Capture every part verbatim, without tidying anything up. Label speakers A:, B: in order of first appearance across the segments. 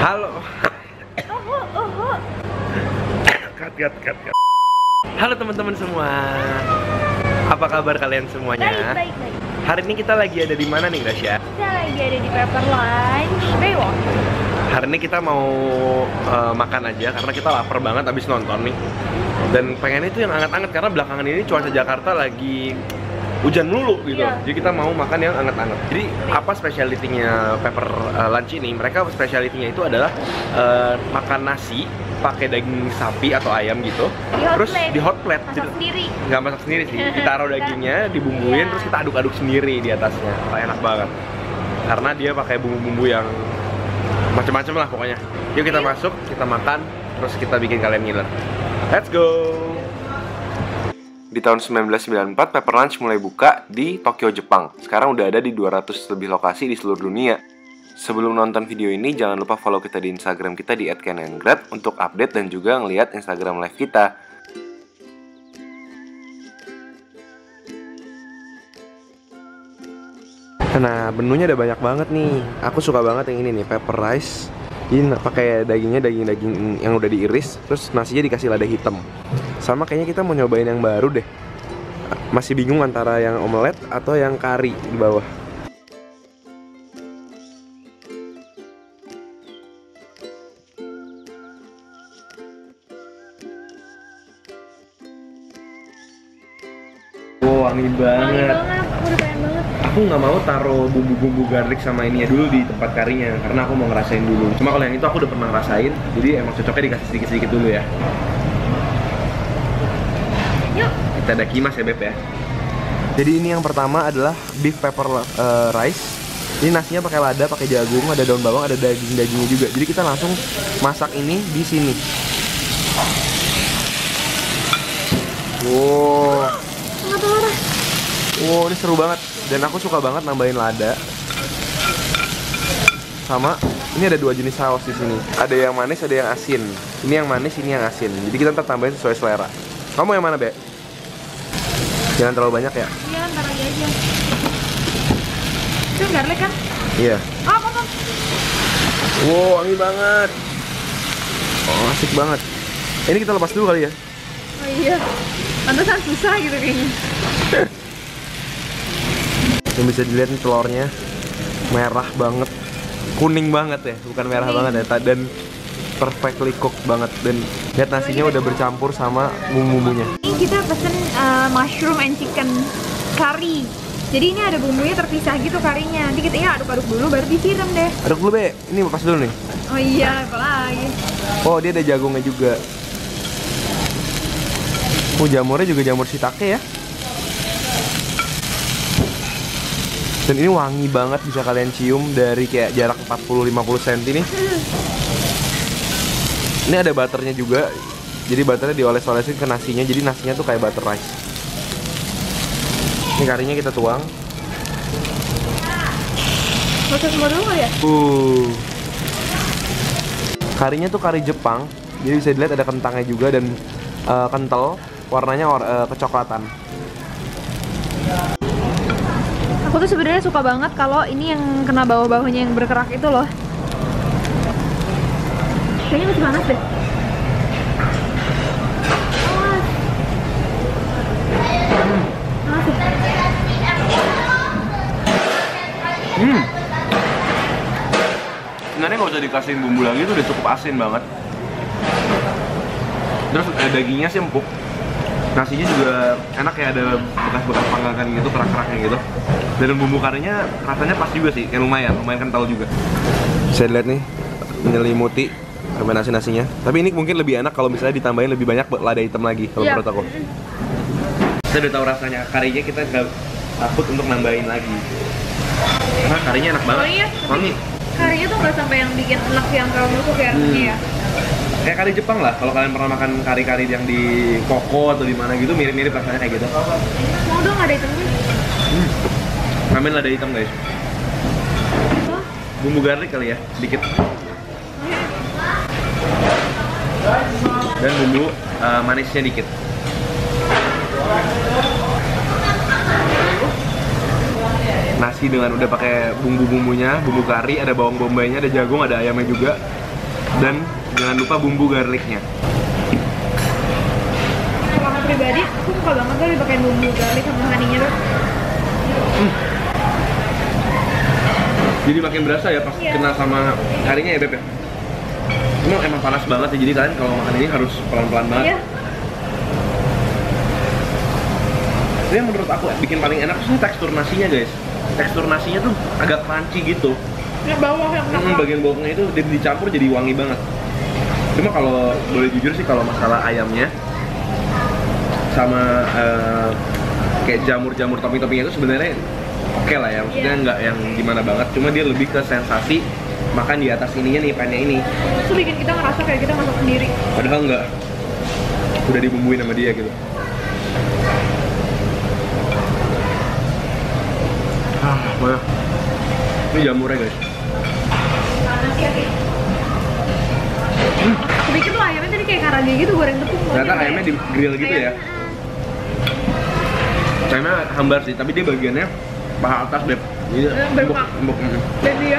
A: Halo. Cut, cut, cut, cut. Halo teman-teman semua. Apa kabar kalian semuanya?
B: Baik, baik, baik.
A: Hari ini kita lagi ada di mana nih, Grasya?
B: Kita lagi ada di Pepper Lunch Baywalk.
A: Hari ini kita mau uh, makan aja karena kita lapar banget abis nonton nih. Dan pengen itu yang anget-anget karena belakangan ini cuaca Jakarta lagi hujan melulu gitu.
B: Iya.
A: Jadi kita mau makan yang anget-anget. Jadi apa spesialitinya Pepper uh, Lunch ini? Mereka spesialitinya itu adalah uh, makan nasi pakai daging sapi atau ayam gitu.
B: Di hot
A: Terus
B: plate.
A: di hot plate.
B: Masak sendiri.
A: Nggak masak sendiri sih. Ditaruh dagingnya, dibumbuin,
B: Iya.
A: terus kita aduk-aduk sendiri di atasnya. Enak banget. Karena dia pakai bumbu-bumbu yang macam-macam lah pokoknya. Yuk kita masuk, kita makan, terus kita bikin kalian ngiler. Let's go! Di tahun seribu sembilan ratus sembilan puluh empat, Pepper Lunch mulai buka di Tokyo, Jepang. Sekarang udah ada di dua ratus lebih lokasi di seluruh dunia. Sebelum nonton video ini, jangan lupa follow kita di Instagram kita di et ken and grad untuk update dan juga ngeliat Instagram live kita. Nah, menunya ada banyak banget nih. Aku suka banget yang ini nih, pepper rice. Ini pakai dagingnya daging-daging yang udah diiris, terus nasinya dikasih lada hitam. Sama kayaknya kita mau nyobain yang baru deh. Masih bingung antara yang omelet atau yang kari di bawah. Wow, wangi banget.
B: Wangi banget, aku udah pengen banget.
A: Aku nggak mau taruh bumbu-bumbu garlic sama ininya dulu di tempat karinya karena aku mau ngerasain dulu. Cuma kalau yang itu aku udah pernah ngerasain, jadi emang cocoknya dikasih sedikit-sedikit dulu ya.
B: Yuk.
A: Kita ada kimas ya Beb ya. Jadi ini yang pertama adalah beef pepper uh, rice. Ini nasinya pakai lada, pakai jagung, ada daun bawang, ada daging-dagingnya juga. Jadi kita langsung masak ini di sini. Wow. Wow, ini seru banget. Dan aku suka banget nambahin lada. Sama, ini ada dua jenis saus di sini. Ada yang manis, ada yang asin. Ini yang manis, ini yang asin. Jadi kita ntar tambahin sesuai selera. Kamu yang mana, Be? Jangan terlalu banyak ya?
B: Iya, ntar lagi aja. Itu garlic kan?
A: Iya.
B: Oh, apa, apa?
A: Wow, wangi banget. Oh, asik banget. Ini kita lepas dulu kali ya?
B: Oh iya. Pantesan susah gitu kayaknya.
A: Yang bisa dilihat nih telurnya merah banget, kuning banget ya, bukan merah
B: kuning.
A: banget ya, dan perfectly cooked banget. Dan lihat nasinya udah bercampur sama bumbu-bumbunya.
B: Ini kita pesen uh, mushroom and chicken curry. Jadi ini ada bumbunya terpisah gitu karinya. Nanti kita ya aduk-aduk dulu baru disiram deh.
A: Aduk dulu Be, ini lepas dulu nih.
B: Oh iya, apa lagi?
A: Oh dia ada jagungnya juga. Oh jamurnya juga jamur shiitake ya. Dan ini wangi banget, bisa kalian cium dari kayak jarak empat puluh sampai lima puluh sentimeter nih. Ini ada butternya juga. Jadi butternya dioles-olesin ke nasinya, jadi nasinya tuh kayak butter rice. Ini karinya kita tuang.
B: Masak semua dulu kali ya?
A: Uh. Karinya tuh kari Jepang. Jadi bisa dilihat ada kentangnya juga dan uh, kental. Warnanya or, uh, kecoklatan.
B: Aku tuh sebenarnya suka banget kalau ini yang kena bawah-bawahnya yang berkerak itu loh. Kayaknya masih panas deh. Panas deh.
A: Hmm. Sebenarnya nggak usah dikasihin bumbu lagi, tuh udah cukup asin banget. Terus eh, dagingnya sih empuk. Nasinya juga enak ya, ada bekas-bekas panggangan gitu, kerak-keraknya gitu. Dan bumbu karinya rasanya pas juga sih, kayak lumayan, lumayan kental juga. Bisa dilihat nih, menyelimuti sama nasi-nasinya. Tapi ini mungkin lebih enak kalau misalnya ditambahin lebih banyak lada hitam lagi, kalau
B: Iya.
A: menurut aku. Kita udah tahu rasanya karinya, kita nggak takut untuk nambahin lagi. Karena karinya enak banget,
B: Oh iya.
A: wangi.
B: Karinya tuh nggak sampai yang bikin enak yang terlalu nusuk ya
A: Hmm.
B: rasanya ya.
A: Kayak kari Jepang lah, kalau kalian pernah makan kari-kari yang di Koko atau di mana gitu, mirip-mirip rasanya kayak gitu.
B: Mau dong ada hitamnya.
A: Hmm. Nambahin lada hitam guys.
B: Apa?
A: Bumbu garlic kali ya, sedikit. Dan bumbu uh, manisnya dikit. Nasi dengan udah pakai bumbu-bumbunya, bumbu kari, ada bawang bombaynya, ada jagung, ada ayamnya juga. Dan jangan lupa bumbu garlicnya.
B: Kalau aku pribadi, aku suka banget tuh dipakai bumbu garlic sama honey-nya tuh.
A: Hmm. Jadi makin berasa ya pas
B: Iya.
A: kena sama karinya ya Beb ya. Emang emang panas banget ya, jadi kalian kalau makan ini harus pelan-pelan banget.
B: Iya.
A: Ini yang menurut aku bikin paling enak sih tekstur nasinya guys. Tekstur nasinya tuh agak crunchy gitu.
B: Yang bawah yang
A: Hmm,
B: kenapa?
A: bagian bawahnya itu di- dicampur jadi wangi banget. Cuma kalau boleh jujur sih kalau masalah ayamnya sama eh, kayak jamur-jamur topping-toppingnya itu sebenarnya oke lah ya, maksudnya
B: Iya.
A: nggak yang gimana banget. Cuma dia lebih ke sensasi makan di atas ininya nih, pennya ini.
B: Itu bikin kita ngerasa kayak kita masak sendiri.
A: Padahal nggak, udah dibumbuin sama dia gitu. Ah, banyak. Ini jamurnya guys.
B: Hmm. Sedikit tuh ayamnya tadi kayak karage gitu, goreng tepung.
A: Ternyata ayamnya di grill gitu ya. Ayamnya hambar sih, tapi dia bagiannya paha atas Beb. Jadi
B: Eh,
A: empuk,
B: bermak.
A: empuk. mm.
B: Dan dia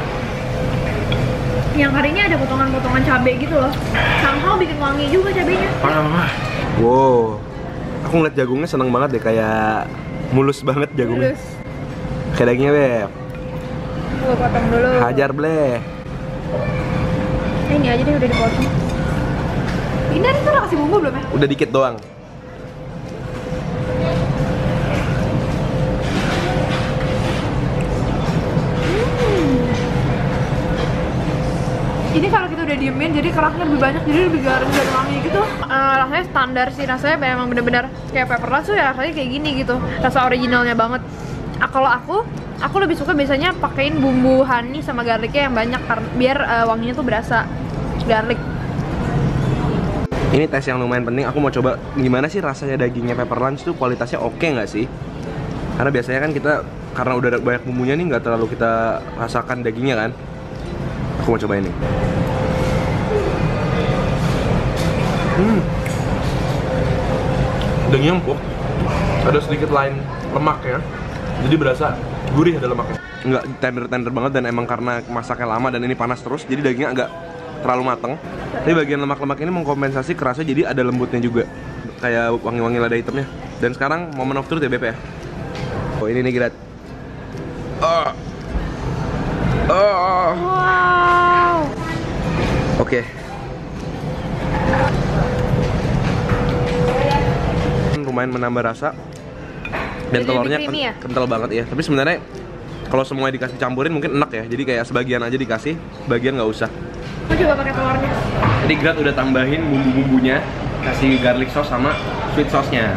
B: yang karinya ada potongan-potongan cabai gitu loh. Somehow bikin wangi juga cabenya.
A: Parah. Wow. Aku ngeliat jagungnya seneng banget deh, kayak mulus banget jagungnya.
B: Terus,
A: Kayak dagingnya Beb.
B: gue potong dulu.
A: Hajar bleh.
B: Eh, ini aja deh udah dipotong. Ini ada tuh kasih bumbu belum ya?
A: Udah dikit doang.
B: Ini kalau kita udah diemin jadi keraknya lebih banyak, jadi lebih garing dan wangi gitu. Eh, rasanya standar sih, rasanya memang bener-bener kayak pepper lunch tuh ya rasanya kayak gini gitu. Rasa originalnya banget. Ah, kalau aku, aku lebih suka biasanya pakein bumbu honey sama garlicnya yang banyak karena biar eh, wanginya tuh berasa garlic.
A: Ini tes yang lumayan penting. Aku mau coba gimana sih rasanya dagingnya pepper lunch tuh, kualitasnya oke nggak sih? Karena biasanya kan kita karena udah ada banyak bumbunya nih nggak terlalu kita rasakan dagingnya kan. Aku mau coba ini. Hmm. Dagingnya empuk. Ada sedikit line lemak ya. Jadi berasa gurih ada lemaknya. Nggak tender-tender banget, dan emang karena masaknya lama dan ini panas terus, jadi dagingnya agak terlalu mateng. Tapi bagian lemak-lemak ini mengkompensasi kerasnya, jadi ada lembutnya juga. Kayak wangi-wangi lada hitamnya. Dan sekarang moment of truth ya Beb ya. Oh ini nih Girat. Oh. Oh.
B: Wow.
A: Oke. Lumayan menambah rasa. Dan
B: Jadi
A: telurnya
B: lebih creamy ya?
A: ken- kental banget ya. Tapi sebenarnya kalau semuanya dikasih campurin mungkin enak ya. Jadi kayak sebagian aja dikasih, sebagian nggak usah.
B: Aku coba pakai telurnya.
A: Jadi Girat udah tambahin bumbu-bumbunya, kasih garlic sauce sama sweet sauce-nya.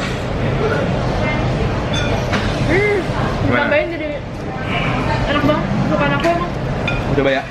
B: Hmm.
A: Gimana?
B: Tambahin jadi enak banget. Bukan aku emang.
A: Coba ya.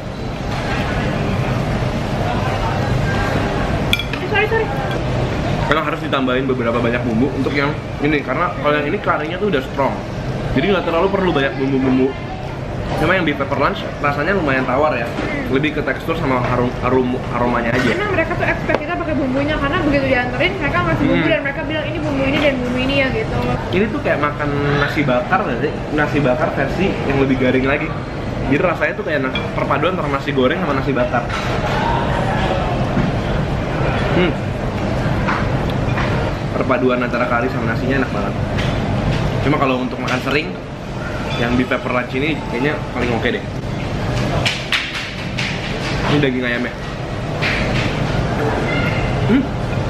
B: Eh, sorry sorry.
A: Memang harus ditambahin beberapa banyak bumbu untuk yang ini, karena kalau yang ini karinya tuh udah strong. Jadi nggak terlalu perlu banyak bumbu-bumbu. Cuma yang di pepper lunch rasanya lumayan tawar ya. Lebih ke tekstur sama harum, harum aromanya aja.
B: Emang mereka tuh expect kita pakai bumbunya karena begitu dianterin mereka ngasih bumbu
A: Hmm.
B: dan mereka bilang ini bumbu ini dan bumbu ini ya gitu.
A: Ini tuh kayak makan nasi bakar nggak sih? Nasi bakar versi yang lebih garing lagi. Jadi rasanya tuh kayak nasi, perpaduan antara nasi goreng sama nasi bakar. Hmm. Perpaduan antara kari sama nasinya enak banget. Cuma kalau untuk makan sering, yang di pepper lunch ini kayaknya paling oke deh. Ini daging ayamnya. Hmm.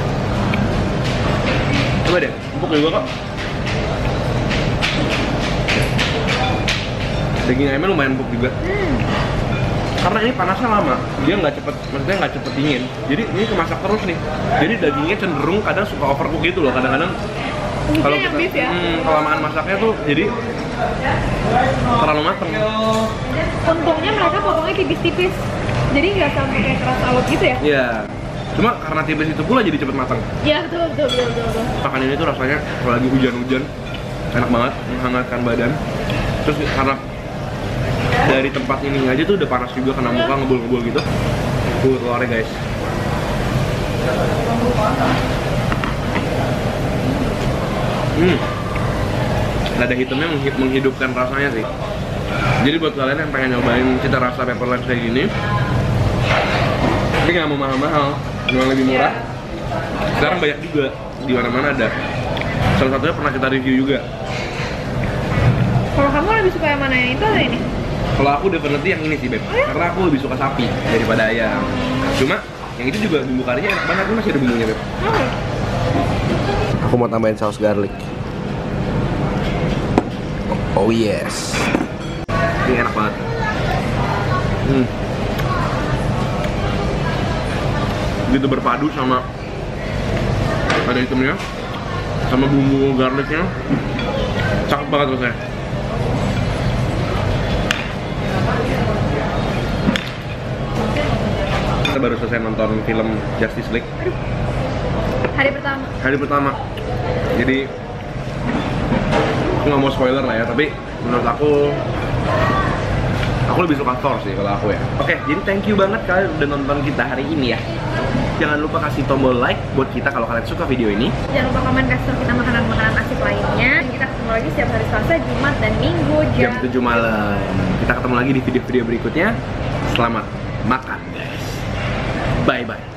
A: Coba deh, empuk juga kok. Daging ayamnya lumayan empuk juga.
B: Hmm.
A: Karena ini panasnya lama, dia nggak cepet, maksudnya nggak cepet dingin. Jadi ini kemasak terus nih. Jadi dagingnya cenderung kadang suka overcook gitu loh. Kadang-kadang kalau
B: yang
A: kita
B: beef ya?
A: hmm, kelamaan masaknya tuh jadi terlalu mateng.
B: Untungnya mereka potongnya tipis-tipis. Jadi nggak sampai kayak keras alot gitu ya?
A: Iya. Cuma karena tipis itu pula jadi cepet matang.
B: Iya betul betul betul betul. betul.
A: Makan ini tuh rasanya kalau lagi hujan-hujan enak banget, menghangatkan badan. Terus karena dari tempat ini aja tuh udah panas juga, kena muka ngebul-ngebul gitu. Tuh telurnya guys. Hmm. Lada hitamnya menghi- menghidupkan rasanya sih. Jadi buat kalian yang pengen nyobain cita rasa pepper lunch kayak gini, nggak mau mahal-mahal, cuma lebih murah. Sekarang banyak juga, di mana-mana ada. Salah satunya pernah kita review juga.
B: Kalau kamu lebih suka yang mana, yang itu atau ini?
A: Kalau aku definitely yang ini sih, Beb. Karena aku lebih suka sapi daripada ayam. Cuma yang itu juga bumbu karinya enak banget, masih ada bumbunya, Beb.
B: Hmm.
A: Aku mau tambahin saus garlic. Oh yes. Ini enak banget. Hmm. Begitu berpadu sama ada hitamnya, sama bumbu garlicnya, cakep banget rasanya. Kita baru selesai nonton film Justice League.
B: Hari pertama.
A: Hari pertama. Jadi aku nggak mau spoiler lah ya, tapi menurut aku aku lebih suka Thor sih kalau aku ya. Oke, jadi thank you banget kalian udah nonton kita hari ini ya. Jangan lupa kasih tombol like buat kita kalau kalian suka video ini.
B: Jangan lupa komen, kasih tahu kita makanan-makanan asik lainnya. Kita ketemu lagi setiap hari Selasa, Jumat, dan Minggu
A: Jam tujuh malam. Kita ketemu lagi di video-video berikutnya. Selamat makan guys. Bye bye.